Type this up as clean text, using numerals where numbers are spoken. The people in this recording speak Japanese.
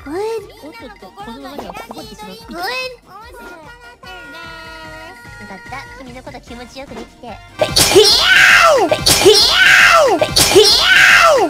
おっとっと、このままではこぼってしまう。 よかった。君のこと気持ちよくできて。